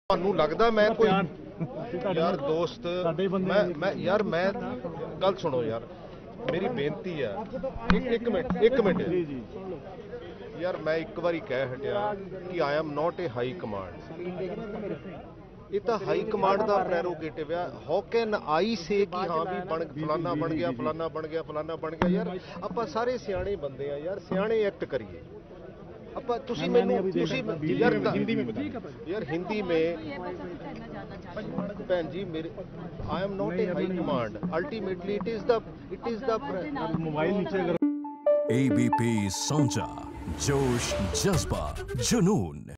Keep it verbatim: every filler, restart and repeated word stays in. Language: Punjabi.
ਤੁਹਾਨੂੰ ਲੱਗਦਾ ਮੈਂ ਕੋਈ ਯਾਰ ਦੋਸਤ ਮੈਂ ਮੈਂ ਯਾਰ ਮੈਂ ਗੱਲ ਸੁਣੋ ਯਾਰ ਮੇਰੀ ਬੇਨਤੀ ਆ ਇੱਕ ਇੱਕ ਮਿੰਟ ਇੱਕ ਮਿੰਟ ਜੀ ਜੀ ਯਾਰ ਮੈਂ ਇੱਕ ਵਾਰੀ ਕਹਿ ਹਟਿਆ ਕਿ I am not a high command. ਇਹ ਤਾਂ ਹਾਈ ਕਮਾਂਡ ਦਾ ਪ੍ਰੈਰੋਗੇਟਿਵ ਆ। ਹਾਊ ਕੈਨ ਆਈ ਸੇ ਕਿ ਹਾਂ ਵੀ ਬਣ ਫਲਾਨਾ ਬਣ ਗਿਆ ਫਲਾਨਾ ਬਣ ਗਿਆ ਫਲਾਨਾ ਬਣ ਗਿਆ। ਯਾਰ ਆਪਾਂ ਸਾਰੇ ਸਿਆਣੇ ਬੰਦੇ ਆ ਯਾਰ, ਸਿਆਣੇ ਐਕਟ करिए। अपा तुसी मैनू तुसी यार हिंदी में यार हिंदी में भैन जी मेरे I am not a high command. Ultimately it is the it is the mobile नीचे करो। एबीपी सोंचा, जोश, जज्बा, जुनून।